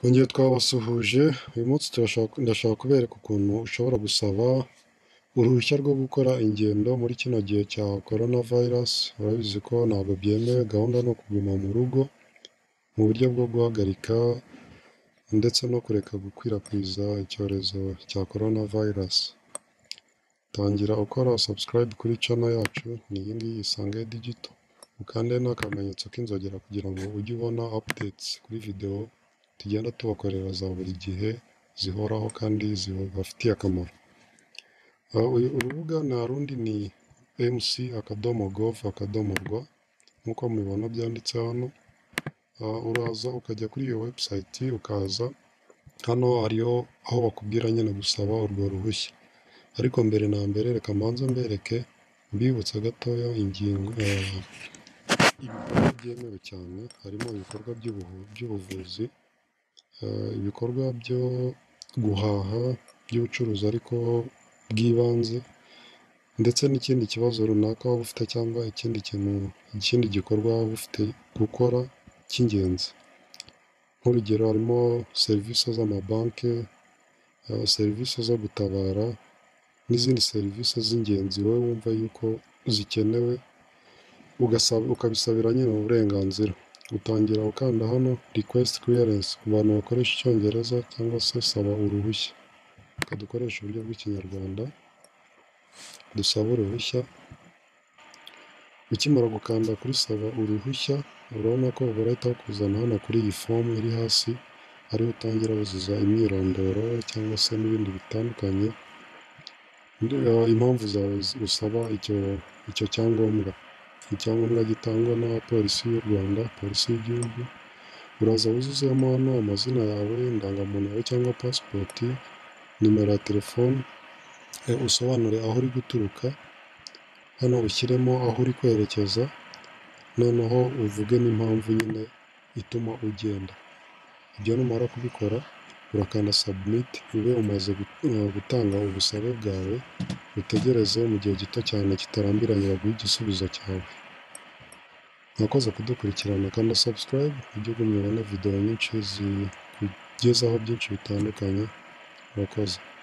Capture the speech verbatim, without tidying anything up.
Twongeye twabasuhuje, uyu munsi ndashaka kubereka ukuntu ushobora gusaba uruhushya rwo gukora ingendo muri kino gihe cya Corona virus. Urabizi ko ntabwo byemewe, gahunda ni ukuguma mu rugo mu buryo bwo guhagarika ndetse no kureka gukwirakwiza icyorezo cya Corona virus. Tangira ukora subscribe kuri channel yacu, ni iyi ngiyi Isange Digital, ukande n'akamenyetso k'inzogera kugira ngo ujye ubona updates kuri video tugenda tubakorera za buri gihe zihoraho kandi zibafitiye akamaro. Urubuga nta rundi ni m c akadomo gov akadomo rwa nk'uko mubibona byanditse hano. Uraza ukajya kuri iyo website, ukaza hano hariho aho bakubwira nyine gusaba urwo ruhushya, ariko mbere na mbere reka mbanze mbereke mbibutsa gatoya ingingo ibikorwa byemewe cyane. Harimo ibikorwa by'ubuvuzi, ibikorwa byo guhaha by'ubucuruzi ariko bw'ibanze, ndetse n'ikindi kibazo runaka waba ufite cyangwa ikindi kintu ikindi gikorwa waba ufite gukora cy'ingenzi. Nk'urugero harimo serivisi z'amabanki, serivisi zo gutabara n'izindi serivisi z'ingenzi wowe wumva yuko zikenewe ukabisabira nyine uburenganzira. Utangira ukanda hano request clearance ku bantu bakoresha icyongereza, cyangwa se saba uruhushya. Reka dukoresha uburyo bw'ikinyarwanda dusaba uruhushya. Ukimara gukanda kuri saba uruhushya, urabona ko barahita bakuzana hano kuri iyi fomu iri hasi, ariho utangira wuzuza imyirondoro cyangwa se n'ibindi bitandukanye, impamvu zawe usaba icyo icyo cyangombwa. Icyangombwa gitangwa na polisi y'u Rwanda, polisi y'igihugu. Uraza wuzuzemo hano amazina yawe, indangamuntu yawe cyangwa pasipoti, nimero ya telefone, usobanure aho uri guturuka, hano ushyiremo aho uri kwerekeza, noneho uvuge n'impamvu nyine ituma ugenda. Ibyo numara kubikora urakanda submit, ube umaze gutanga ubusabe bwawe. Utegereze mu gihe gito cyane kitarambiranye baguhe igisubizo cyawe. Mwakoze kudukurikirana, kandi subscribe ujye ugumya ubone video nyinshi zikugezaho byinshi bitandukanye. Murakoze.